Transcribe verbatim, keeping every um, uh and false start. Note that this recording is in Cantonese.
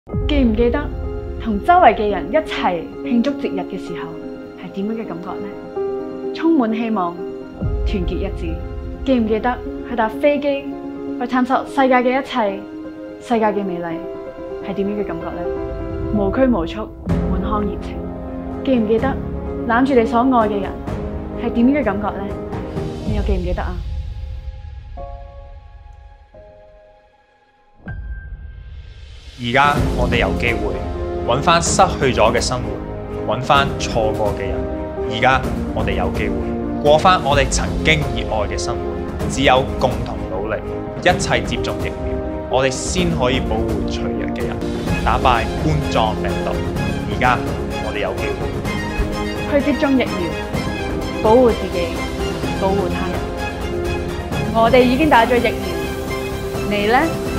記唔記得同周圍嘅人一齊慶祝節日嘅時候係點樣嘅感覺呢？充滿希望，團結一致。記唔記得去搭飛機去探索世界嘅一切，世界嘅美麗係點樣嘅感覺呢？無拘無束，滿腔熱情。記唔記得攬住你所愛嘅人係點樣嘅感覺呢？你又記唔記得啊？ 而家我哋有機會揾翻失去咗嘅生活，揾翻錯過嘅人。而家我哋有機會過翻我哋曾經熱愛嘅生活。只有共同努力，一齊接種疫苗，我哋先可以保護脆弱嘅人，打敗冠狀病毒。而家我哋有機會去接種疫苗，保護自己，保護他人。我哋已經打咗疫苗，你呢？